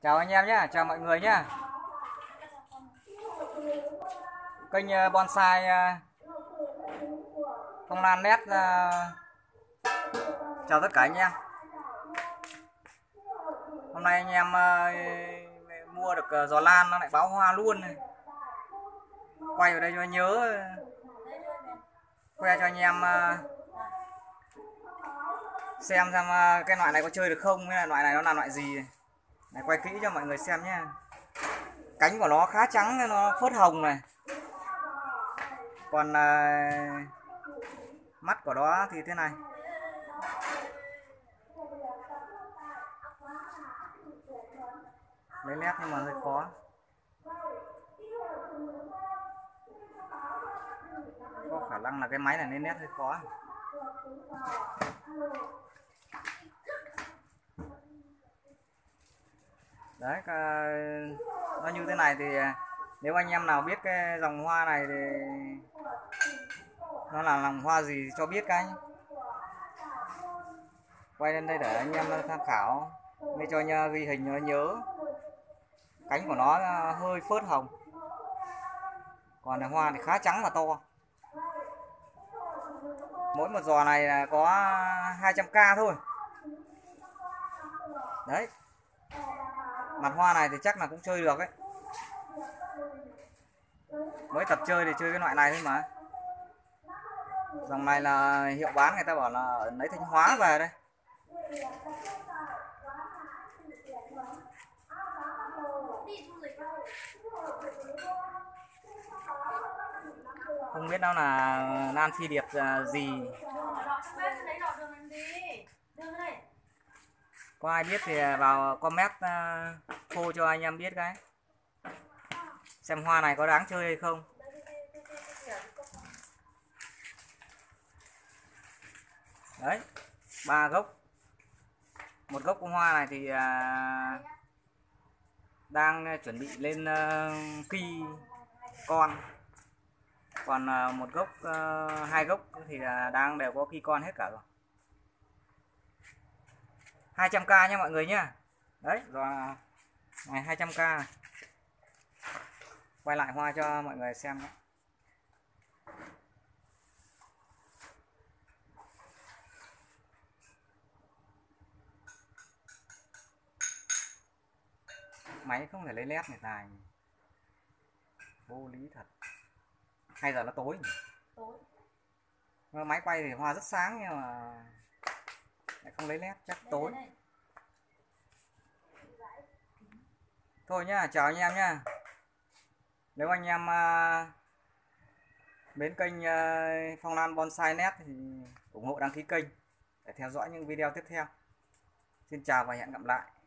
Chào anh em nhé, chào mọi người nhé. Kênh bonsai Phong Lan Nét chào tất cả anh em. Hôm nay anh em mua được giò lan nó lại báo hoa luôn này. Quay vào đây cho nhớ, khoe cho anh em xem cái loại này có chơi được không, hay là loại này nó là loại gì này. Quay kỹ cho mọi người xem nhé. Cánh của nó khá trắng, nó phớt hồng này. Còn mắt của nó thì thế này. Lấy nét nhưng mà hơi khó. Có khả năng là cái máy này lên nét hơi khó. Đấy, nó như thế này thì nếu anh em nào biết cái dòng hoa này thì nó là dòng hoa gì cho biết cái. Quay lên đây để anh em tham khảo, để cho ghi hình nó nhớ. Cánh của nó hơi phớt hồng, còn hoa thì khá trắng và to. Mỗi một giò này là có 200k thôi. Đấy, mặt hoa này thì chắc là cũng chơi được ấy. Mới tập chơi thì chơi cái loại này thôi mà. Dòng này là hiệu bán người ta bảo là lấy Thanh Hóa về đây. Không biết nó là lan phi điệp gì. Có ai biết thì vào comment phô cho anh em biết cái. Xem hoa này có đáng chơi hay không. Đấy, 3 gốc. Một gốc hoa này thì đang chuẩn bị lên ki con. Còn một gốc, 2 gốc thì đang đều có ki con hết cả rồi. 200k nha mọi người nhá. Đấy, rồi này 200k này. Quay lại hoa cho mọi người xem nhé. Máy không thể lấy led này tài, vô lý thật. Hay giờ nó tối nhỉ? Máy quay thì hoa rất sáng nhưng mà lại không lấy led, chắc tối. Thôi nhá, chào anh em nhá. Nếu anh em đến kênh Phong Lan Bonsai Net thì ủng hộ đăng ký kênh để theo dõi những video tiếp theo. Xin chào và hẹn gặp lại.